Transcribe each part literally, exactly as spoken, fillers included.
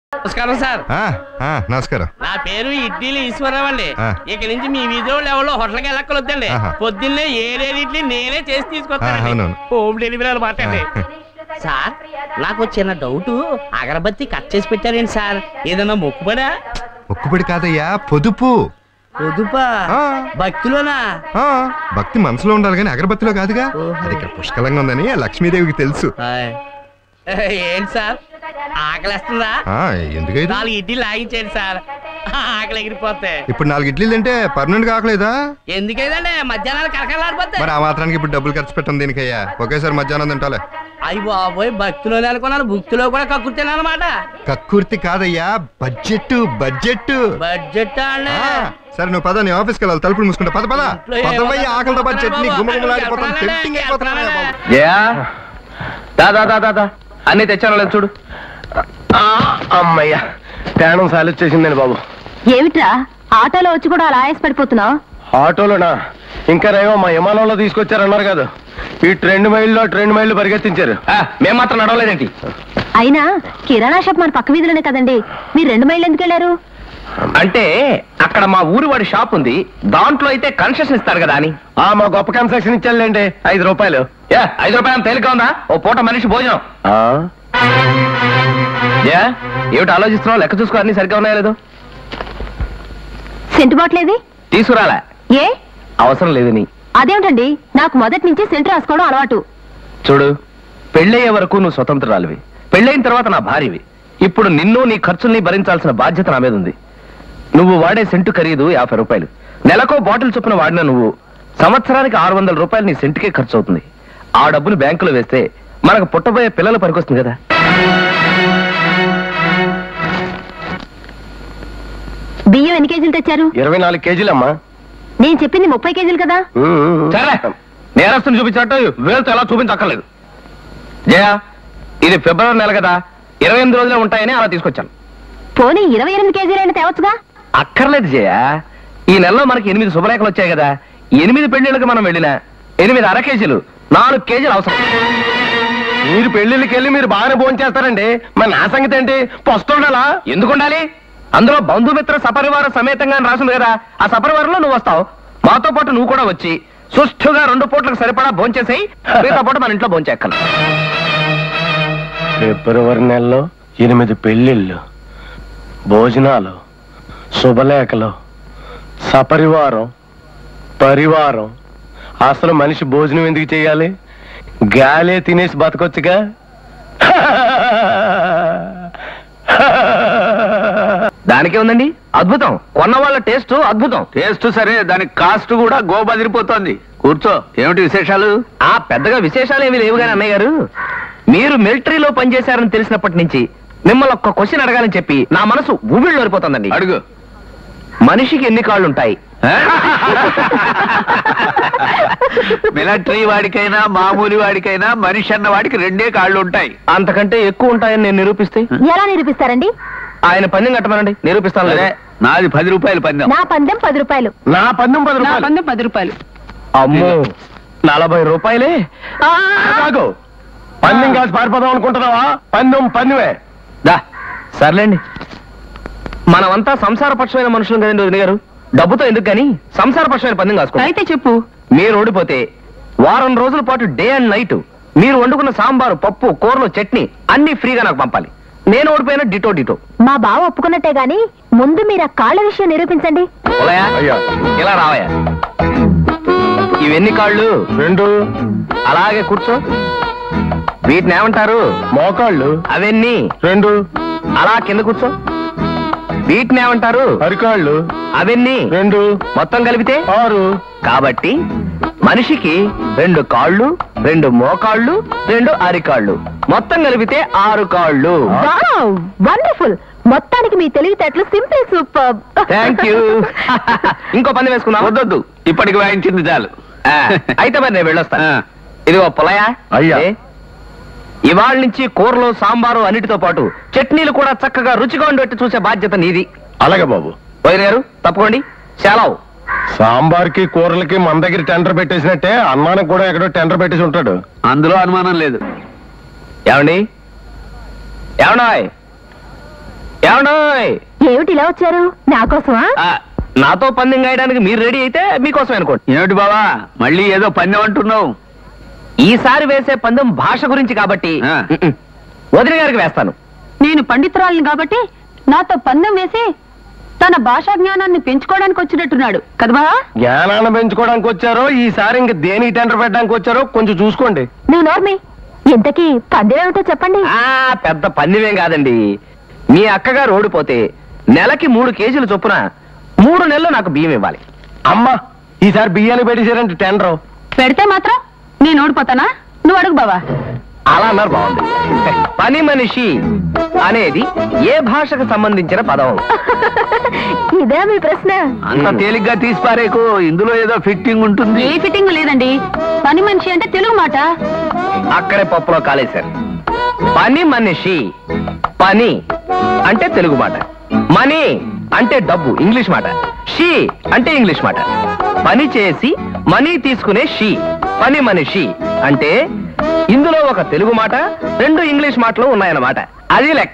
నమస్కారం సార్. నమస్కారం. నా పేరు ఇడ్లీలు ఈశ్వరరావు అండి. ఇక నుంచి మీ వీధిలో ఎవరో హోటల్కి వెళ్ళక్కలొద్దండి. పొద్దున్నే ఏడేడు ఇడ్లీ నేనే చేసి తీసుకొస్తాను. హోమ్ డెలివరీ అనమాట అండి. సార్ నాకు చిన్న డౌట్, అగరబత్తి కట్ చేసి పెట్టారేంటి సార్? ఏదన్నా మొక్కుబడా? మొక్కుబడి కాదయ్యా, పొదుపు. పొదుపా? భక్తిలోనా? భక్తి మనసులో ఉండాలి కానీ అగరబత్తిలో కాదుగా. అది ఇక్కడ పుష్కలంగా ఉందని లక్ష్మీదేవికి తెలుసు. ఏంటి సార్ ఆకలిస్తుందా? ఎందుకైతే నాలుగు ఇడ్లీ లాగించండి సార్, ఆకలి ఎగిరిపోతే. ఇప్పుడు నాలుగు ఇడ్లీలు అంటే పర్మనెంట్ గా ఆకలేదా? ఎందుకైందండి, మధ్యాహ్నాలు కరకలాడిపోతాయి. మరి ఆ మాత్రానికి ఇప్పుడు డబ్బులు ఖర్చు పెట్టండి దీనికయ్యా. ఒకేసారి మధ్యాహ్నం తింటాలే. అయ్యి బాబోయ్, భక్తిలోనే అనుకున్నాను, భక్తిలో కూడా కక్కుర్తినా అనమాట. కక్కుర్తి కాదయ్యా, బడ్జెట్ బడ్జెట్ బడ్జెట్ అండి. సరే నువ్వు పద, నీ ఆఫీస్కి వెళ్ళాలి, తలుపులు మూసుకుంటా. పద పద. ఆకలితో పాటు చట్నీ గుమ్మగుమ్మలాడిపోతాను. అన్ని తెచ్చాను లేదు చూడు. అమ్మయ్యా, ప్రాణం సాలిచ్చేసిందండి బాబు. ఏమిట్రా ఆటోలో వచ్చి కూడా అలా ఆయాస పడిపోతున్నావు? ఆటోలోనా? ఇంకా రేమో మా విమానంలో తీసుకొచ్చారన్నారు కదా. ఈ ట్రెండ్ మైల్లో ట్రెండ్ మైళ్ళు పరిగెత్తించారు. మేము మాత్రం నడవలేదేంటి? అయినా కిరాణా షాప్ మన పక్క వీధిలోనే కదండి, మీరు రెండు మైళ్ళు ఎందుకు వెళ్ళారు? అంటే అక్కడ మా ఊరి వాడి షాప్ ఉంది, దాంట్లో అయితే కన్సెషన్ ఇస్తారు కదా అని. ఆ మా గొప్ప కన్సెషన్ ఇచ్చారులేండి, ఐదు రూపాయలు. యా ఐదు రూపాయలు తేలిక ఉందా? ఓ పూట మనిషి భోజనం. యా ఏమిటి ఆలోచిస్తున్నావు? లెక్క చూసుకో, అన్ని సరిగ్గా ఉన్నాయా లేదు? సెంటు బాట్లేది తీసుకురాలే. ఏ అవసరం లేదని. అదేమిటండి, నాకు మొదటి నుంచి సెంటు రాసుకోవడం అలవాటు. చూడు, పెళ్ళయ్యే వరకు నువ్వు స్వతంత్రాలివి, పెళ్ళైన తర్వాత నా భార్యవి. ఇప్పుడు నిన్ను నీ ఖర్చుల్ని భరించాల్సిన బాధ్యత నా మీద ఉంది. నువ్వు వాడే సెంటు ఖరీదు యాభై రూపాయలు. నెలకో బాటిల్ చొప్పున వాడిన నువ్వు సంవత్సరానికి ఆరు వందల రూపాయలు నీ సెంటుకే ఖర్చు అవుతుంది. ఆ డబ్బును బ్యాంకులో వేస్తే మనకు పుట్టబోయే పిల్లలు పనికొస్తుంది కదా. బియ్యం ఎన్ని కేజీలు తెచ్చారు? ఇరవై నాలుగు కేజీలమ్మా. నేను చెప్పింది ముప్పై కేజీలు కదా. నేరస్తుని చూపించట్టు వేలుతో ఎలా చూపించక్కర్లేదు. జయ, ఇది ఫిబ్రవరి నెల కదా, ఇరవై ఎనిమిది రోజులే ఉంటాయని అలా తీసుకొచ్చాను. పోనీ ఇరవై ఎనిమిది కేజీలైనా తేవచ్చుగా. అక్కర్లేదు జయ, ఈ నెలలో మనకి ఎనిమిది శుభరేఖలు వచ్చాయి కదా. ఎనిమిది పెళ్లిళ్ళకి మనం వెళ్ళినా ఎనిమిది అర కేజీలు, నాలుగు కేజీలు అవసరం. మీరు పెళ్లిళ్ళకి వెళ్ళి మీరు బాగానే భోజనం చేస్తారండి, మరి నా సంగతి ఏంటి? పొస్తుండాలా? ఎందుకు ఉండాలి? అందులో బంధుమిత్ర సపరివార సమేతంగా రాసింది కదా. ఆ సపరివారంలో నువ్వు వస్తావు, మాతో పాటు నువ్వు కూడా వచ్చి సుష్ఠుగా రెండు పూట్లకు సరిపడా భోంచేసేయి. మిగతా పాటు మన ఇంట్లో భోంచేక్కలు. ఫిబ్రవరి నెలలో ఎనిమిది పెళ్లిళ్ళు, భోజనాలు, శుభలేఖలు, సపరివారం, పరివారం. అసలు మనిషి భోజనం ఎందుకు చేయాలి? గాలే తినేసి బతకొచ్చుగా. దానికే ఉందండి అద్భుతం. కొన్న వాళ్ళ టేస్ట్ అద్భుతం. టేస్ట్ సరే, దానికి కాస్ట్ కూడా గోబదిరిపోతోంది. కూర్చో, ఏమిటి విశేషాలు? ఆ పెద్దగా విశేషాలు ఏమీ లేవు కానీ అన్నయ్య గారు, మీరు మిలిటరీలో పనిచేశారని తెలిసినప్పటి నుంచి మిమ్మల్ని ఒక్క క్వశ్చన్ అడగాలని చెప్పి నా మనసు ఊబిళ్ళు ఓడిపోతుందండి. అడుగు. మనిషికి ఎన్ని కాళ్ళు ఉంటాయి? మిలిటరీ వాడికైనా మామూలు వాడికైనా మనిషి అన్న వాడికి రెండే కాళ్ళు ఉంటాయి. అంతకంటే ఎక్కువ ఉంటాయని నేను నిరూపిస్తే? ఎలా నిరూపిస్తారండి? ఆయన పందెం కట్టమనండి, నిరూపిస్తాను. నాది పది రూపాయలు పందెం. నా పందెం పది రూపాయలు. నా పందెం పది రూపాయలు. పందెం పది రూపాయలు. అమ్మో, నలభై రూపాయలే. పందెం కాసి పారిపోదాం అనుకుంటున్నావా? పందెం పందెమే. దా సర్లేండి, మనమంతా సంసారపక్షమైన మనుషులు కదండి వదిన గారు. డబ్బుతో ఎందుకు కానీ సంసారపక్షమైన పందెం కాసుకో. అయితే చెప్పు. మీరు ఓడిపోతే వారం రోజుల పాటు డే అండ్ నైట్ మీరు వండుకున్న సాంబారు, పప్పు, కూరలు, చట్నీ అన్ని ఫ్రీగా నాకు పంపాలి. నేను ఓడిపోయినా డిటో డిటో. మా బావ ఒప్పుకున్నట్టే గాని ముందు మీరు ఆ కాళ్ళ విషయం నిరూపించండి. ఇలా రావయ్యా. ఇవన్నీ కాళ్ళు? రెండు. అలాగే కూర్చో. వీటిని ఏమంటారు? మోకాళ్ళు. అవన్నీ? రెండు. అలా కింద కూర్చో. వీటిని ఏమంటారు? అరికాళ్ళు. అవన్నీ? రెండు. మొత్తం కలిపితే ఆరు. కాబట్టి మనిషికి రెండు కాళ్ళు, రెండు మోకాళ్ళు, రెండు అరికాళ్ళు, మొత్తం కలిపితే ఆరు కాళ్ళు. వండర్ఫుల్. మొత్తానికి మీ తెలివితేటలు సింపుల్, సూపర్. Thank you. ఇంకో పని వేసుకున్నా? వద్దొద్దు, ఇప్పటికి వాయించింది చాలు. అయితే మరి నేను వెళ్ళొస్తాను. ఇదిగో పులయా, అయ్యా ఇవాళ నుంచి కూరలు, సాంబారు అన్నిటితో పాటు చట్నీలు కూడా చక్కగా రుచిగా ఉండేట్టు చూసే బాధ్యత నీది. అలాగే బాబు. వదిన గారు తప్పుకోండి, సెలవు. సాంబార్కి కూరలకి మన దగ్గర టెండర్ పెట్టేసినట్టే అన్నానికి కూడా ఎక్కడో టెండర్ పెట్టేసి ఉంటాడు, అందులో అనుమానం లేదు. ఏమండి ఏమన్నా ఏమండోయ్ ఏమిటి ఇలా వచ్చారు నా కోసమా? నాతో పందెం గాయడానికి మీరు రెడీ అయితే మీకోసం అనుకోండి. ఏమిటి బావా మళ్ళీ ఏదో పందెం అంటున్నావు? ఈసారి వేసే పందెం భాష గురించి కాబట్టి వదిన గారికి వేస్తాను. నేను పండితురాలిని కాబట్టి నాతో పందెం వేసి తన భాషా జ్ఞానాన్ని పెంచుకోవడానికి వచ్చినట్టున్నాడు కదబా? జ్ఞానాన్ని పెంచుకోవడానికి వచ్చారో ఈసారి ఇంక దేనికి టెండర్ పెట్టడానికి వచ్చారో కొంచెం చూసుకోండి. నువ్వు నోర్మి, ఇంతకీ పందెం ఏమిటో చెప్పండి. ఆ పెద్ద పందెమేం కాదండి. మీ అక్కగారు ఓడిపోతే నెలకి మూడు కేజీలు చొప్పున మూడు నెలలు నాకు బియ్యం ఇవ్వాలి. అమ్మా ఈసారి బియ్యాన్ని పెట్టేశారంటే టెండర్ పెడితే మాత్రం నేను ఓడిపోతానా? నువ్వు అడుగు బావా. అలా అన్నారు బాగుంది. పని మనిషి అనేది ఏ భాషకు సంబంధించిన పదం? ఇదే మీ ప్రశ్న? అంత తేలిగ్గా తీసిపారేకు, ఇందులో ఏదో ఫిట్టింగ్ ఉంటుంది. ఏ ఫిట్టింగ్ లేదండి. పని మనిషి అంటే తెలుగు మాట. అక్కడే పప్పులో కాలేశారు. పని మనిషి, పని అంటే తెలుగు మాట, మనీ అంటే డబ్బు ఇంగ్లీష్ మాట, షీ అంటే ఇంగ్లీష్ మాట. పని చేసి మనీ తీసుకునే షీ పని మనిషి అంటే ఇందులో ఒక తెలుగు మాట రెండు ఇంగ్లీష్ మాటలు ఉన్నాయన్నమాట. అది లెక్క.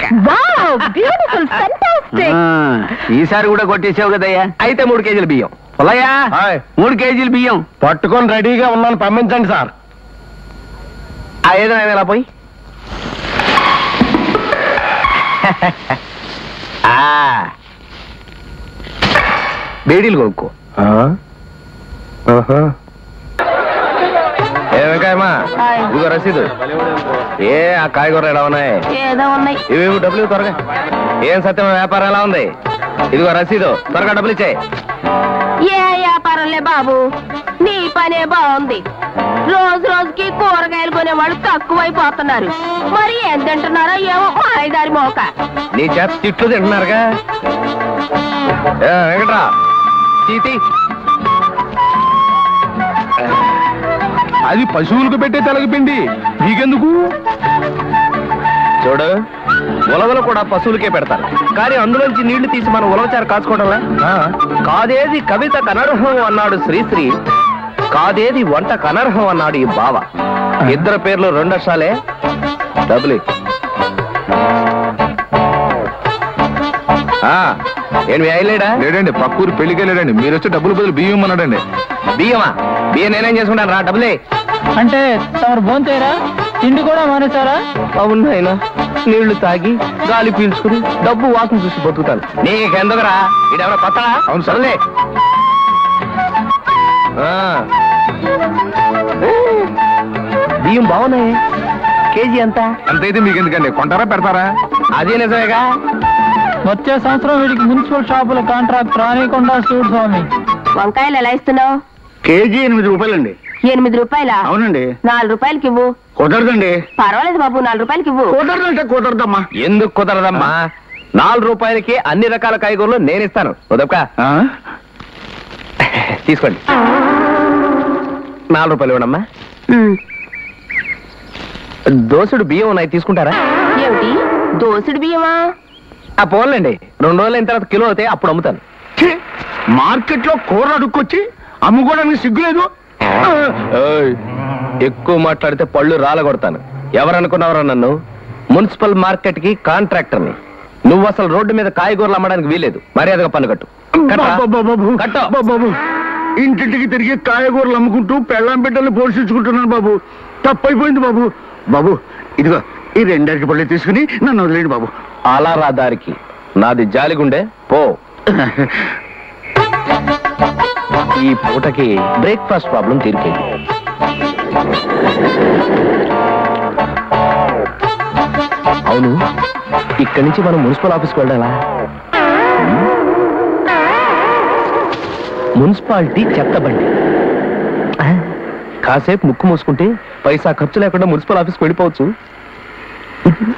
ఈసారి కూడా కొట్టేసావు కదయ్యా. అయితే మూడు కేజీల బియ్యం. పొలయ్యా మూడు కేజీలు బియ్యం పట్టుకొని రెడీగా ఉన్నాను, పంపించండి సార్. ఆ ఏదైనా ఎలా పోయి బేడీలు కొనుక్కో. ఏ వెంకాయమ్మా ఇదిగో రసీదు. ఏ ఆ కాయగూరలు ఎలా ఉన్నాయి? ఏదో ఉన్నాయి. ఇవి డబ్బులు త్వరగా. ఏం సత్యం వ్యాపారం ఎలా ఉంది? ఇదిగో రసీదు, త్వరగా డబ్బులు ఇచ్చాయి. ఏ వ్యాపారంలే బాబు, నీ పనే బాగుంది. రోజు రోజుకి కూరగాయలు కొనేవాళ్ళు తక్కువైపోతున్నారు. మరి ఎంత తింటున్నారో ఏమో మాయదారి మోక. నీ చేత తిట్లు తింటున్నారుగా. ఏ వెంకట్రా తీతి. అది పశువులకు పెట్టే తెలగపిండి, నీకెందుకు? చూడు, ఉలవలు కూడా పశువులకే పెడతారు, కానీ అందులోంచి నీళ్లు తీసి మనం ఉలవచారు కాచుకోవడంలా. కాదేది కవిత కనర్హం అన్నాడు శ్రీశ్రీ, కాదేది వంట కనర్హం అన్నాడు ఈ బావ. ఇద్దరు పేర్లు రెండు అక్షరాలే. డబ్బులు ఏమి అయ్యలేడా? లేడండి, పక్కూరు పెళ్లికి వెళ్ళాడండి. మీరు వచ్చి డబ్బులు బదులు బియ్యం అన్నాడండి. బియ్యమా? బియ్యం నేనేం చేసుకుంటాను రా. డబ్బులే అంటే తమరు భోంచేరా? తిండి కూడా మానేశారా? అవును ఆయన, నీళ్లు తాగి గాలి పీల్చుకుని డబ్బు వాసన చూసి బతుకుతాను. నీకెందుకురా? ఇడెవరో కొత్తడా? అవును సరేలే. బియ్యం బాగున్నాయి. కేజీ ఎంత? అంతైతే మీకు ఎందుకండి, కొంటారా పెడతారా? అదే నిజమేగా. వచ్చే సంవత్సరం వీడికి మున్సిపల్ షాపుల కాంట్రాక్ట్ రానికుండా చూడు స్వామి. వంకాయలు ఎలా ఇస్తున్నావు? కేజీ ఎనిమిది రూపాయలండి. ఎనిమిది రూపాయలా? అవునండి. నాలుగు రూపాయలకి ఇవ్వు. కుదరదండి. పర్వాలేదు బాబు, నాలుగు రూపాయలకి ఇవ్వు. కుదరదంటే కుదరదమ్మా. ఎందుకు కుదరదమ్మా? నాలుగు రూపాయలకి అన్ని రకాల కాయగూరలు నేను ఇస్తాను. వదక్క తీసుకోండి. నాలుగు రూపాయలు ఇవ్వనమ్మా. దోసుడు బియ్యం ఉన్నాయి, తీసుకుంటారా? ఏమిటి దోసుడు బియ్యమా? ఆ పోన్లేండి, రెండు రోజులు అయిన తర్వాత కిలో అవుతాయి, అప్పుడు అమ్ముతాను. మార్కెట్ లో కూర అడుక్కొచ్చి అమ్ముకోవడానికి సిగ్గులేదు. ఎక్కువ మాట్లాడితే పళ్ళు రాలగొడతాను. ఎవరనుకున్నావరా నన్ను? మున్సిపల్ మార్కెట్ కి కాంట్రాక్టర్ని. నువ్వు అసలు రోడ్డు మీద కాయగూరలు అమ్మడానికి వీలేదు. మర్యాదగా పన్ను కట్టు. బాబు, ఇంటింటికి తిరిగి కాయగూరలు అమ్ముకుంటూ పెళ్ళాం బిడ్డల్ని పోషించుకుంటున్నాను బాబు. తప్పైపోయింది బాబు. బాబు ఇదిగో ఈ రెండరికి పళ్ళు తీసుకుని నన్ను వదిలేండి బాబు. అలా రా దారికి. నాది జాలిగుండే పో. ఈ పూటకి బ్రేక్ఫాస్ట్ ప్రాబ్లం తీరిపోయింది. అవును, ఇక్కడి నుంచి మనం మున్సిపల్ ఆఫీస్కి వెళ్ళాలా? మున్సిపాలిటీ చెత్త బండి. కాసేపు ముక్కు మూసుకుంటే పైసా ఖర్చు లేకుండా మున్సిపల్ ఆఫీస్కి వెళ్ళిపోవచ్చు.